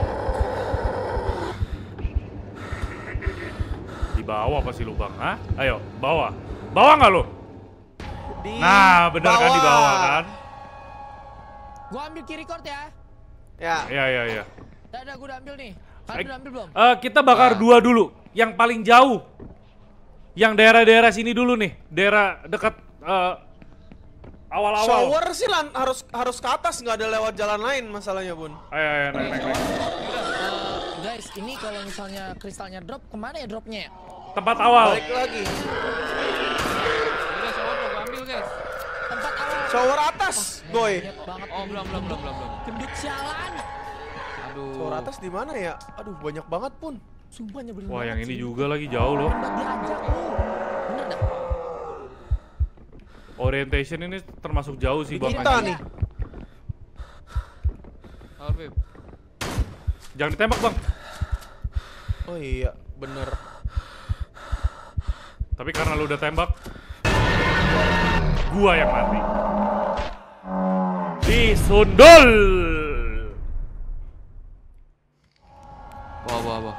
Di bawah apa sih lu, Bang? Hah? Ayo, bawah. Bawah nggak lu? Di Nah, bener kan di bawah kan? Gua ambil kiri court ya. Ya. Iya. Udah gua udah ambil nih. Kalian udah ambil belum? Kita bakar 2 dulu. Yang paling jauh. Yang daerah-daerah sini dulu nih. Daerah dekat awal-awal. Shower sih harus ke atas, nggak ada lewat jalan lain masalahnya bun. Ayo, naik. Guys, ini kalau misalnya kristalnya drop, kemana ya dropnya ya? Tempat awal. Balik lagi. Udah shower gua ambil, guys. Tempat awal. Shower atas, boy. Lihat banget. Oh, belum. Gendut sialan. Aduh. Shower atas di mana ya? Aduh, banyak banget pun. Sumpah nyebelin Wah, banget yang ini sih. juga lagi jauh loh. Nggak diajak lu. Bener dah. Orientation ini termasuk jauh sih Bang. Kita nih. Power Pip. Jangan ditembak Bang. Oh iya, bener. Tapi karena lu udah tembak, gua yang mati. Disundul. Wah.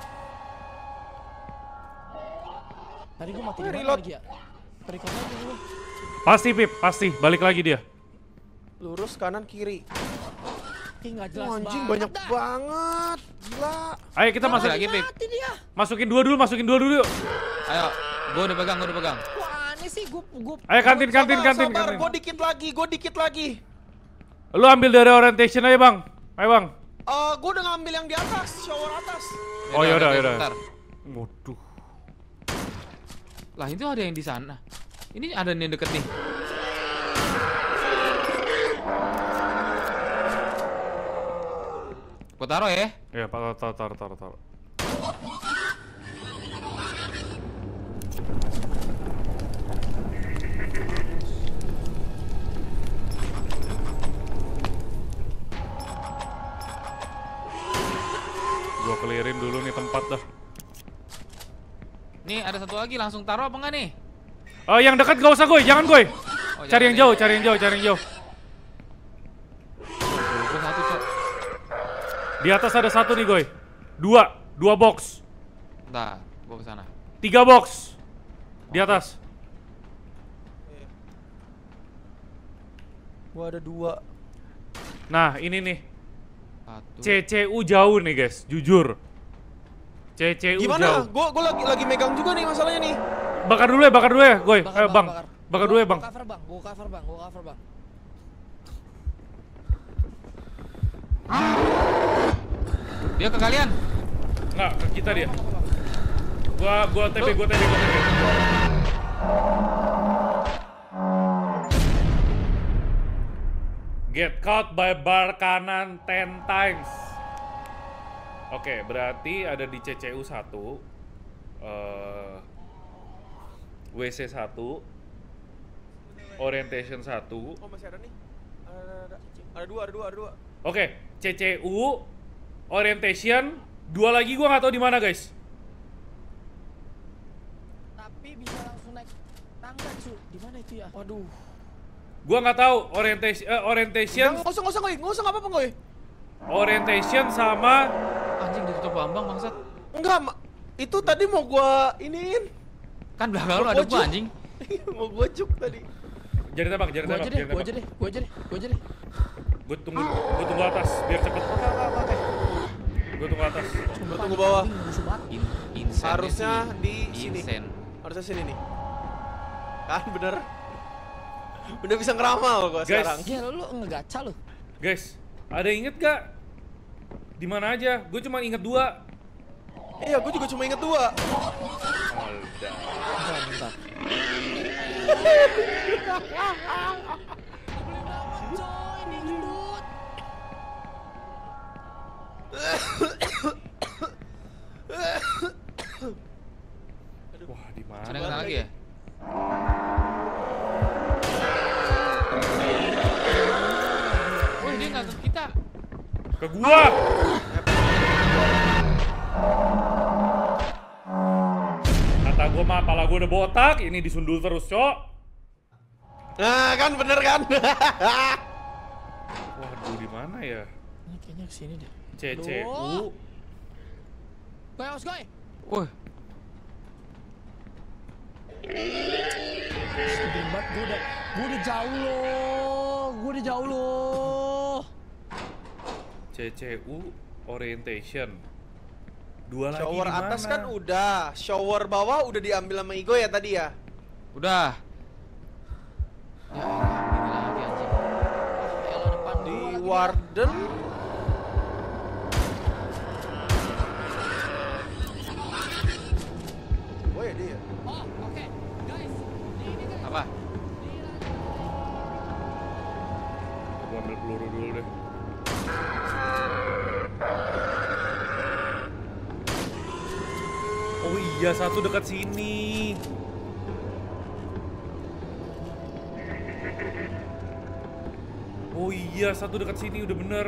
Tadi gua mati di mana Reload. lagi ya? Record lagi gua. Pasti Pip, pasti. Balik lagi dia. Lurus kanan kiri. Ih, nggak jelas Oh, anjing banget banyak dah. banget. Gila. Ayo kita Masih masuk. lagi, Pip. Mati dia. Masukin dua dulu yuk. Ayo, gua udah pegang. Wah, aneh sih gua. Ayo kantin. Sabar, gue dikit lagi. Lu ambil dari orientation aja Bang. Ayo Bang. Gue udah ngambil yang di atas, shower atas. Oh, yaudah. Bentar. Waduh. Lah itu ada yang di sana. Ini ada yang deket nih. Gua taruh ya. Ya, taruh. Gua clearin dulu nih tempat dah. Nih ada satu lagi, langsung taruh apa enggak nih? Yang dekat gak usah Goy, jangan Goy. Oh, Cari yang jangan jauh, cari yang jauh. Gua satu, Cok. Di atas ada satu nih Goy. Dua box. Bentar, gua kesana. 3 box. Di atas. Gua ada 2. Nah, ini nih. Satu. CCU jauh nih guys, jujur. CCU Gimana? jauh. Gua lagi megang juga nih masalahnya nih. Bakar dulu ya, Goy. Bang. Bakar dulu ya, Bang. Gua cover bang. Dia ke kalian. Enggak, ke kita dia. Gua TP. Get caught by bar kanan 10 times. Oke, berarti ada di CCU 1, WC 1, Orientation 1. Oh, masih ada nih. Ada dua. Oke, CCU, Orientation, 2 lagi gua nggak tahu di mana guys. Tapi bisa langsung naik tangga cu. Di mana itu ya? Waduh. Gua nggak tahu orientation Nggak usah nggak apa-apa Goy. orientation sama Anjing ditutup Bambang bangsat. Enggak, itu tadi mau gua iniin. Kan belakang lu ada gua anjing. Mau gua juk tadi. jadi tembak. Gua aja deh. Gua tunggu atas biar cepet. Oke. Gua tunggu atas. Gua tunggu bawah. Musuh banget. Insane Harusnya sih. di sini. Insane. Harusnya sini nih. Kan bener. Udah bisa ngeramal gua Guys. sekarang. Gila lu ngegaca lu. Guys, ada yang inget gak? Di mana aja? Gue cuma inget 2. Iya, gua juga cuma inget 2. Bentar. Coy, ini gendut. Wah, di Ada mana? yang kesana lagi ya? Wih, dia nggak ke kita. Ke gua. Kata gua mah pala gua udah botak, ini disundul terus, Cok. Nah, kan bener kan? Waduh, di mana ya? Ini kayaknya kesini deh. CCU. Goy, awas goy. Wih, Sebelum banget gue udah jauh loh. CCU orientation. 2 lagi Shower di atas mana? kan udah, shower bawah udah diambil sama Igo ya tadi ya? udah. Ya elah, ini lagi anjing. Kalau depan Di gua lagi Warden. Oh ya dia. dah. Oh, oke. Guys, ini guys. Apa? Gua ambil peluru dulu deh. Oh iya, satu dekat sini. Oh iya, satu dekat sini udah bener.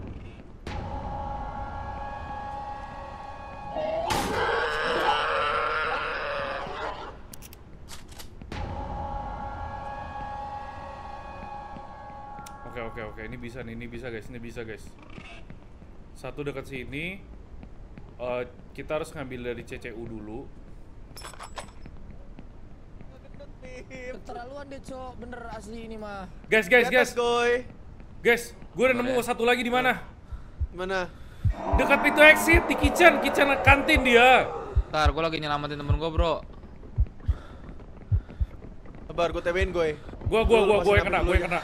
Oke, ini bisa nih, ini bisa guys. Satu dekat sini. Kita harus ngambil dari CCU dulu. Keterlaluan deh, Cok. Bener asli ini mah. Guys. Goy. Guys, gue udah nemu satu lagi di mana? Mana? Dekat pintu exit di kitchen kantin dia. Ntar, gue lagi nyelamatin temen gue, bro. Sabar, gue TB-in, Goy. Gue yang kena.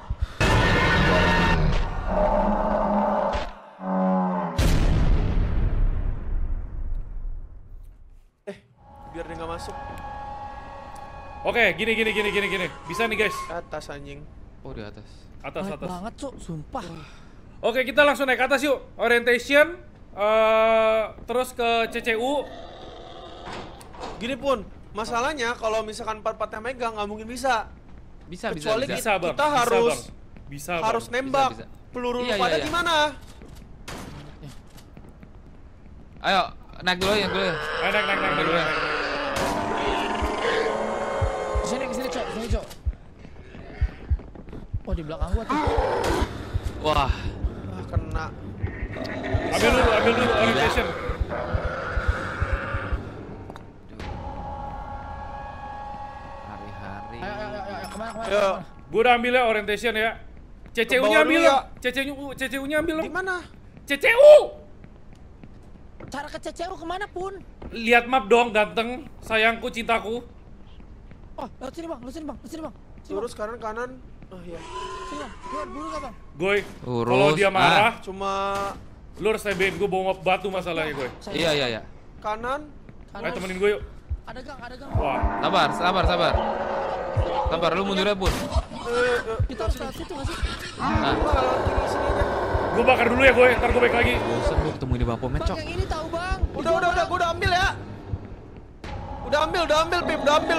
Biar dia nggak masuk. Oke, gini. Bisa nih guys. Atas anjing. Oh, di atas. Baik banget, Cok. Sumpah. Oke, kita langsung naik ke atas yuk. Orientation, terus ke CCU. Gini pun, masalahnya kalau misalkan 4-4 yang megang nggak mungkin bisa. Bisa. Kecuali Bisa, Bang. kita Bisa, harus Bang. nembak. Bisa. Peluru Iya, pada iya. gimana? Ayo, naik dulu ya. Ayo, naik. Kesini, Cok. Oh, di belakang gua tuh. Wah, Kena. Ambil dulu orientation. hari-hari. Ayo, kemana? Ayo. Gue udah ambil ya orientation ya. CCU-nya Ke bawah ambil dulu ya. ya. CCU-nya ambil Di dong. mana? CCU! Cara ke CCU kemana pun? Lihat map dong, ganteng. Sayangku, cintaku. Oh, lewat sini, Bang. Lurus kanan. Oh iya. Sini, Bang. Keluar buru nggak, Bang? Goy, Lurus. kalau dia marah, Cuma lu harus TB-in. Gue bawa batu masalahnya, Goy. Iya. kanan. Ayo temenin gue yuk. Ada gang. Wah, Sabar. Sabar, lu mundurnya pun. Kita harus lewat situ nggak sih? Nah, gue bakar dulu ya, Goy. Ntar gue balik lagi. bosen gue ketemu di Bang Bang, yang ini tahu, Bang. Udah, gua udah ambil ya. Udah ambil, Pip.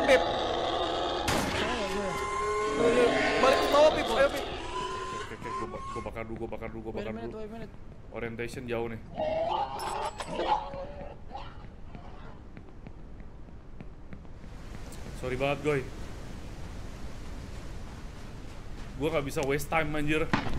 Balik ke bawah, Pip. Ayo, Pip. Oke, gue bakar dulu. Wait a minute. Orientation jauh nih. Sorry banget, Goy. Gue gak bisa waste time, anjir.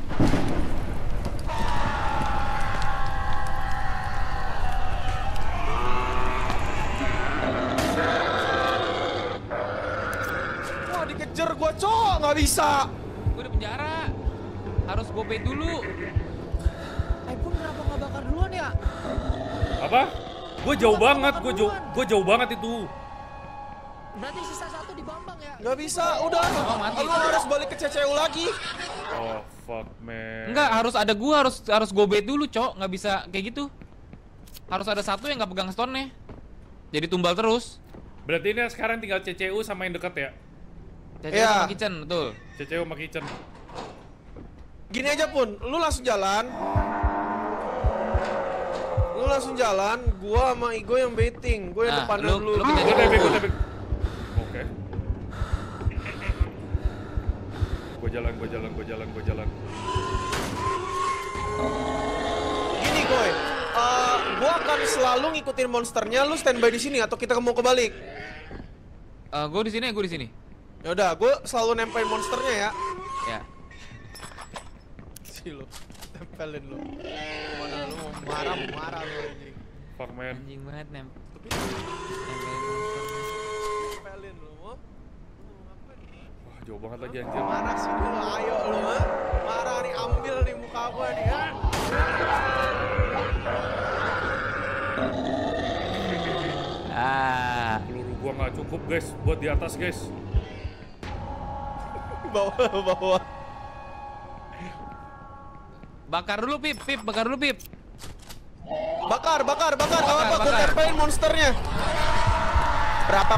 Wah, dikejar gua, Cok. Nggak bisa. gue di penjara. Harus gue pay dulu. iPhone kenapa nggak bakar duluan ya? Apa? Gue jauh banget, gue jauh banget itu. Berarti sisa satu di Bambang ya? Nggak bisa. Udah. Oh, mati. Lu harus balik ke CCU lagi. Oh, fuck, man. Enggak, harus ada gua, harus go bait dulu, Cok. Nggak bisa kayak gitu. Harus ada satu yang nggak pegang stone-nya. Jadi tumbal terus. Berarti ini sekarang tinggal CCU sama yang deket ya? Cece Iya. sama kitchen, betul. CCU sama kitchen. Gini aja pun, lu langsung jalan, gua sama Igo yang baiting, gua yang Nah, depan lu dulu. kita Gue jadi- TB. Oke. Gue jalan. Gini, Goy, gua akan selalu ngikutin monsternya, lu standby di sini atau kita mau kebalik? Gue di sini. Ya udah, gua selalu nempelin monsternya ya. Ya. Si lu, tempelin lu. Mana lu mau marah lu anjing. Fuck, man. Anjing banget Tempelin lu, mau? Wah, jauh banget lagi anjir. Marah sih lu, ayo lu, ha? Marah nih, ambil nih muka gua nih, ha? Peluru gua nggak cukup, guys, buat di atas, guys. Bawa. Bakar dulu, Pip. Bakar, gak apa-apa, gua Bakar. tempelin monsternya. Berapa,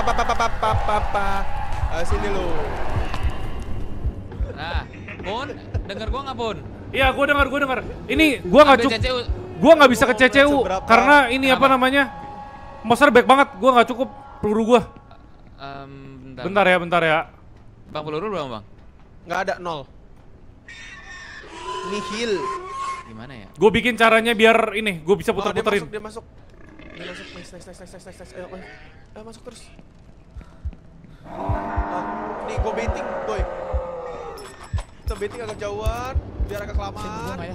sini lu. Nah, Pun, denger gua nggak, Pun? Iya, gua dengar. Ini gua nggak Ambil cukup. CCU. Gua nggak bisa ke Oh, CCU seberapa? karena ini apa Kenapa? namanya? Monster back banget, gua nggak cukup peluru gua. Bentar. Bentar ya. Bang, peluru berapa bang? Nggak ada, 0. Nihil. Gimana ya? Gue bikin caranya biar ini, gue bisa puter-puterin. Dia masuk. Nice. Ayo masuk terus. Nih gue baiting, boy. Kita baiting agak jauhan, biar agak Gua kelamaan. nggak ya?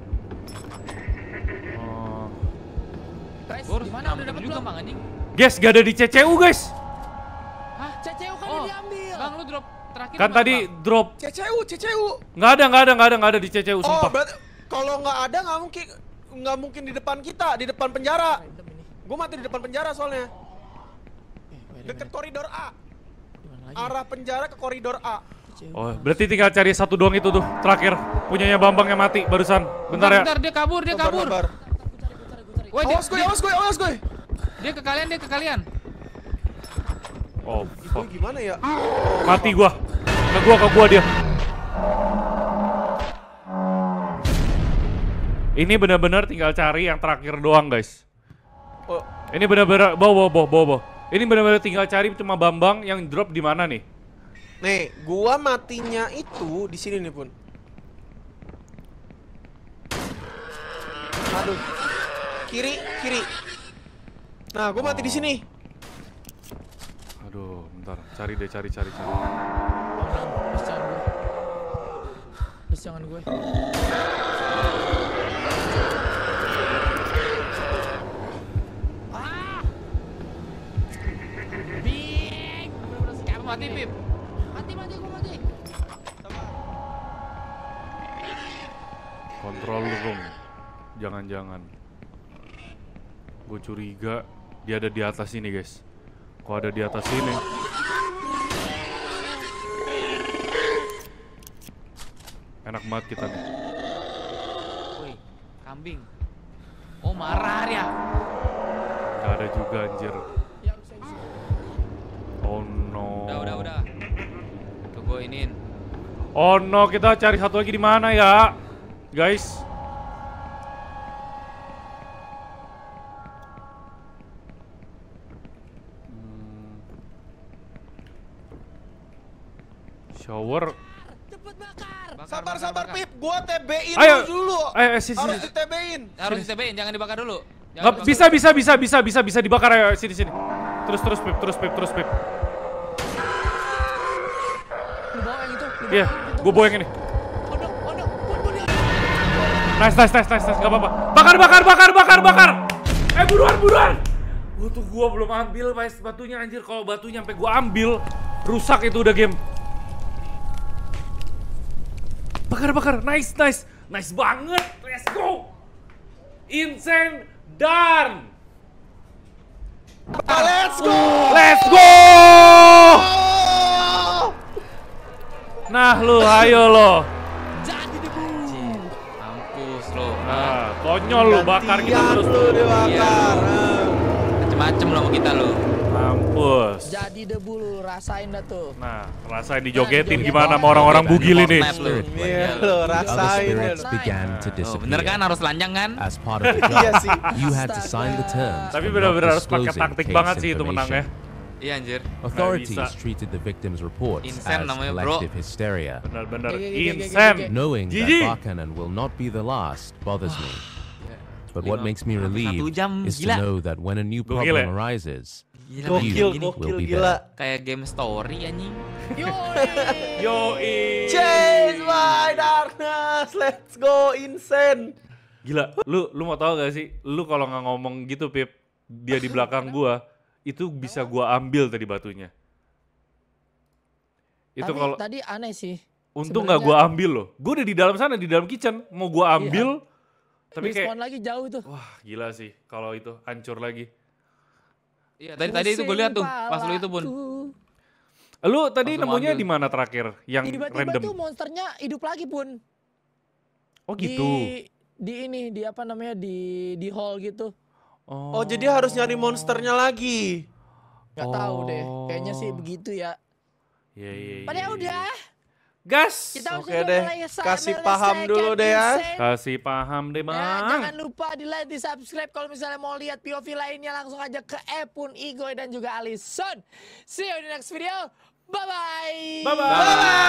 Oh. Guys, Gue harus di mana udah ngambil dapat juga belum? bang anjing. Guys, gak ada di CCU guys. Hah? CCU kan Oh, udah diambil. bang lu drop terakhir Kan mana, tadi Bang? drop. CCU. Nggak ada di CCU, Oh, sumpah. berarti kalau nggak ada nggak mungkin di depan kita, di depan penjara. Random ini. Gue mati di depan penjara soalnya. Wait a Deket minute. koridor A. Di mana lagi? Arah penjara ke koridor A. CCU. Oh, berarti tinggal cari satu doang itu tuh, terakhir. Punyanya Bambang yang mati barusan. Bentar ya. Bentar, dia kabur. Sabar. Gua cari. Woi, Awas gue. dia ke kalian. Oh, Gue fuck. gimana ya? Mati gua. Ke gua dia. Ini benar-benar tinggal cari yang terakhir doang, guys. Oh, Ini benar-benar bawa. Ini benar-benar tinggal cari cuma Bambang yang drop di mana nih? nih, gua matinya itu di sini nih, Pun. Aduh. Kiri. Nah, gua mati di sini. Aduh, bentar. Cari. Please jangan gue. Bing! Mati, Pip. Mati, gua mati. Control room. Jangan-jangan. Gue curiga dia ada di atas ini, guys. Kok ada di atas ini? Enak banget kita nih. Woi, kambing. Oh, marah dia. Gak ada juga anjir. Ya, bisa. Oh no. Udah. Tuh gue iniin. Oh no, kita cari satu lagi di mana ya, guys? Shower. Cepet bakar. Sabar, Pip. Gua TB-in Ayo. dulu. Sini. Harus di-TB-in. Harus ditebein, jangan dibakar dulu. Nggak, bisa dibakar ya, sini. Terus Pip. Lu bawa yang itu. Iya, gue bawa yang ini. Pondok. Pun dia. Nice, gak apa-apa. Bakar. Buruan. Gua belum ambil batunya anjir. Kalau batunya sampai gua ambil, rusak itu udah game. Bakar. Nice banget. Let's go. Insane done. Let's go. Oh! Nah lu, ayo lo. Jadi debu. Mampus lo. Nah, konyol lu bakar gitu Gantian terus. lu dibakar. Macem-macem lo sama kita lo. Mampus. Jadi debu lu, rasain dah tuh. Nah, rasain dijogetin Nah, gimana sama joget. orang-orang bugil ini. Fortnite lu. Iya lo, Other rasain spirits lu. began to Oh, bener kan disappear. harus telanjang kan? As part of the Iya job, sih. you had to sign the terms Tapi for not benar-benar harus pakai disclosing taktik case banget sih itu menangnya. information. Iya anjir. Authorities bisa. treated the victim's reports Insane as namanya, bro. collective hysteria. Benar-benar Gege. insane. Knowing that Gigi. Barkanen will not be the last bothers me. But what Lima- makes me hampir 1 relieved jam, is to gila. know that when a new Gokil problem ya? arises, Gila, you gini. will be gila. there. Kayak game story anjing. Yoi. Chase my darkness, let's go insane. Gila, lu mau tahu gak sih? Lu kalau nggak ngomong gitu, Pip, dia di belakang gua, itu bisa gua ambil tadi batunya. Itu Tapi kalau tadi aneh sih. untung nggak gua ambil loh. Gua udah di dalam sana, di dalam kitchen, mau gua ambil, tapi Respawn kayak lagi jauh tuh. wah gila sih kalau itu hancur lagi. Iya, tadi itu gue lihat tuh pas lu itu pun. Lu tadi Langsung nemunya ambil. di mana terakhir? Yang Tiba-tiba random. tuh monsternya hidup lagi pun. Oh gitu. Di ini, di apa namanya, di hall gitu. Oh, jadi harus nyari monsternya lagi. Gak tahu deh, Oh. kayaknya sih begitu ya. Iya. Padahal udah. Gas. Kita Oke deh, kasih paham dulu deh ya. Kasih paham deh, Ya, Bang. jangan lupa di like, di subscribe. Kalau misalnya mau lihat POV lainnya langsung aja ke Epun, Igoy dan juga Alison. See you in the next video. Bye bye. Bye bye.